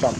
chọc.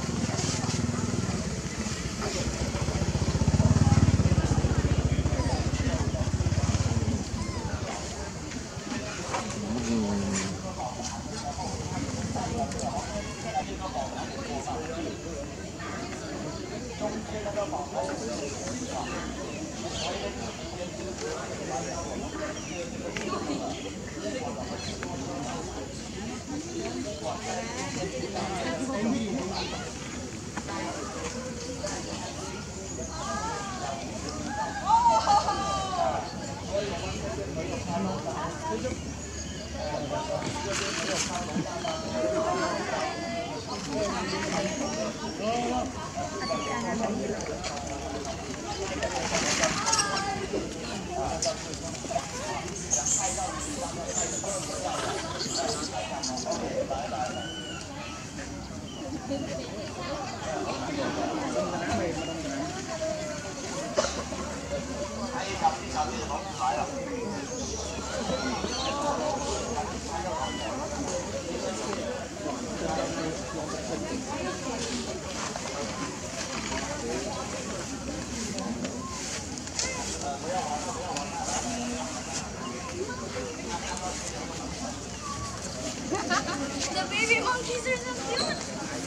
The baby monkeys are so cute.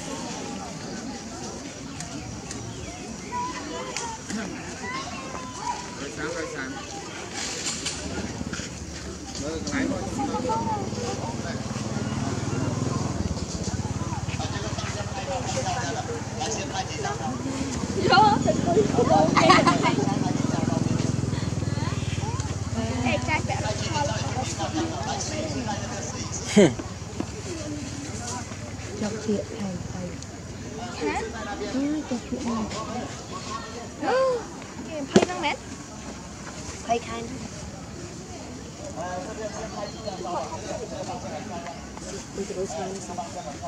Rồi sáng. Rồi lái thôi. Chọc chuyện thầy. Hả? Chọc chuyện này. Phay năng mét. Phay khai nữa. Bây giờ đối sang xong.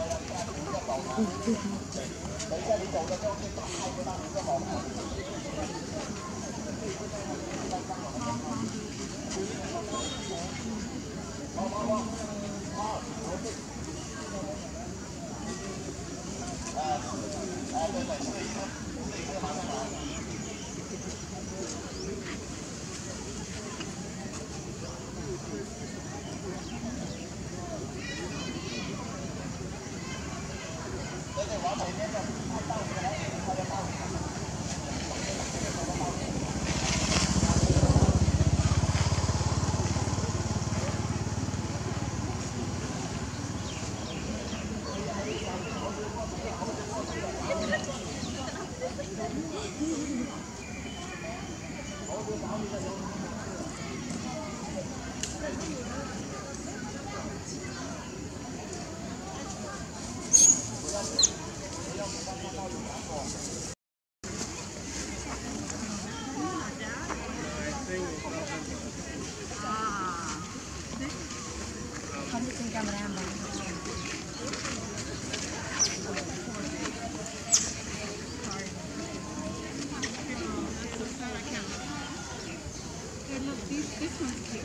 Không được trên camera mà. This one's cute.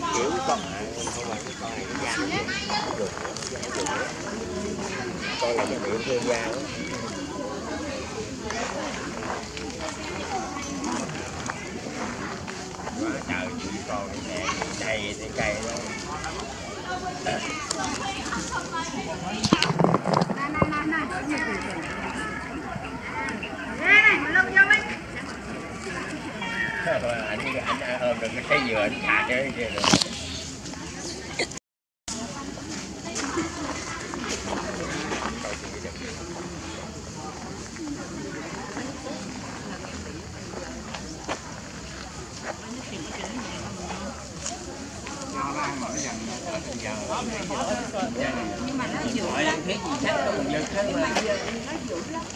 kiểu con này không phải con này cái da con này cái miệng thương da đó. Quá trời chỉ con này cây thì cây đó. Anh ôm được cái dừa anh thả cái kia được. Nhưng mà nó dữ lắm. Nhưng mà giờ nó dữ lắm.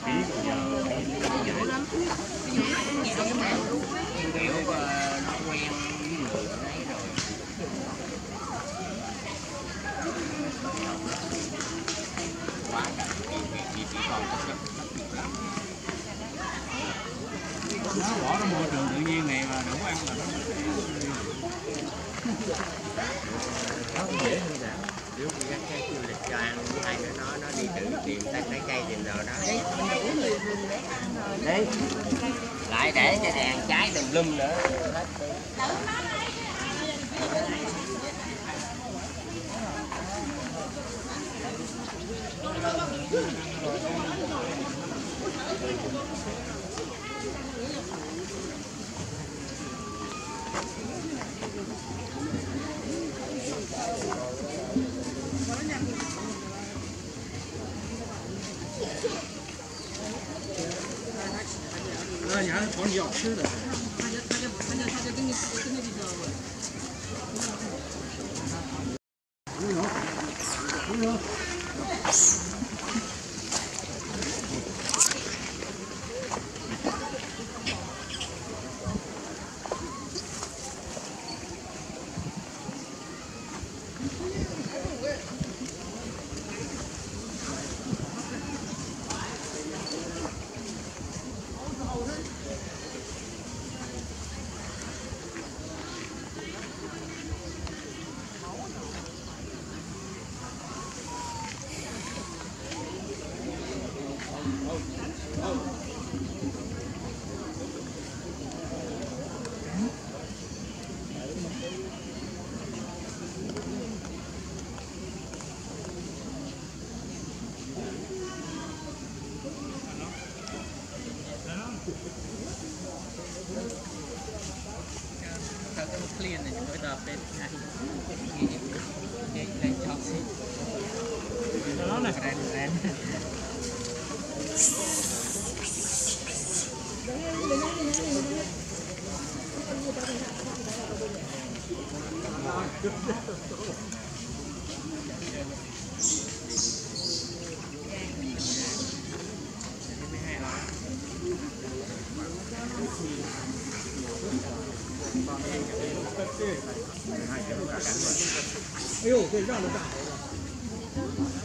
Dữ lắm. Nó bỏ nó môi trường tự nhiên này mà đủ ăn là nó không dễ hơn sao? Nếu như gắn cây du lịch cho ăn với hai đứa nó đi tự tìm lấy cây tìm đồ đó. Đấy. Lại để cho đèn cháy tùm lum nữa. 那你还找你要吃的。 clean này chúng ta bên lên cho xí nó là ren 哎呦，这让着干活了。